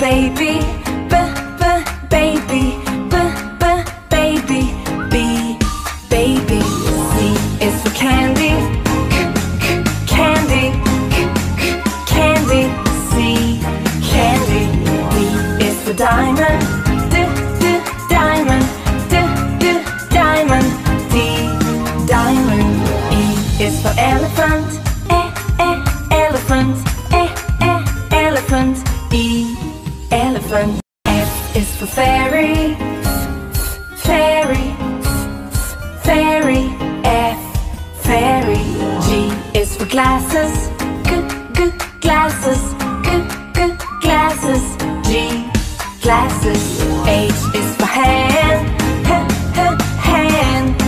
baby, baby, baby, B, baby. C is for candy, candy, candy, C, candy. D is for diamond, diamond, diamond, D, diamond. E is for elephant, elephant, elephant, E, elephant. F is for fairy, fairy, fairy, F, fairy. G is for glasses, glasses, glasses, G, glasses. H is for hand, hand,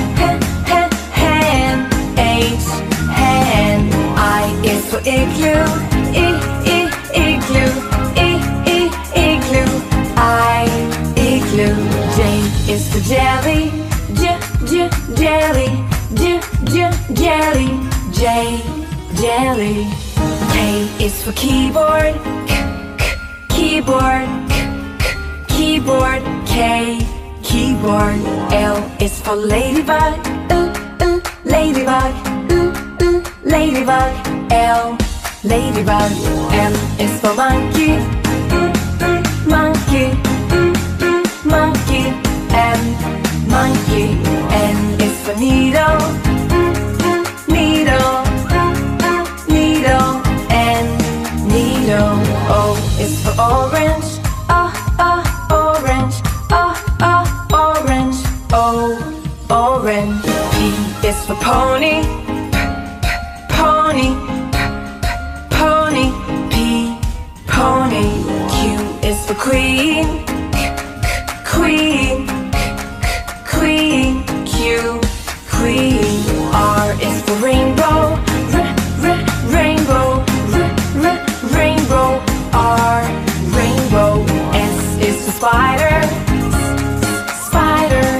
hand, H, hand. I is for igloo, igloo, igloo, I, igloo. J is for jelly, jelly, jelly, J, jelly. K is for keyboard, keyboard, keyboard, K, keyboard. L is for ladybug, ladybug, ladybug, L, ladybug. M is for monkey, monkey, monkey, M, monkey. N is for needle, needle, needle, N, needle. O is for orange, orange, orange, O, orange. P is for pony, pony, pony, P, pony. Q is for queen, queen, queen, Q, queen. R is for rainbow, rainbow, rainbow, R, rainbow. S is for spider, spider,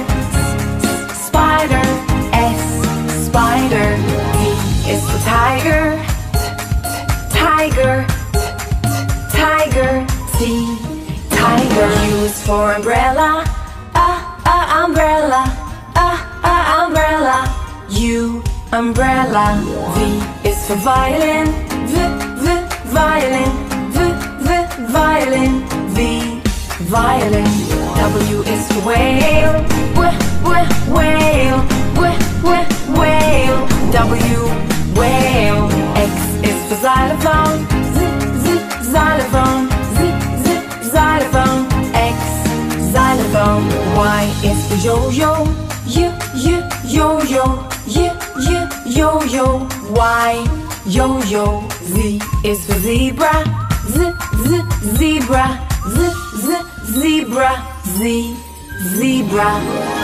spider, S, spider. T is for tiger, tiger, tiger, T, tiger. U is for umbrella, umbrella, umbrella, U, umbrella. V is for violin, violin, violin, V, violin. W is for whale, whale, whale, W, whale. X is for xylophone, xylophone, xylophone, X, xylophone. Y is for yo-yo, yo-yo, yo-yo, Y, yo-yo. Z is for zebra, zebra, zebra, Z, zebra.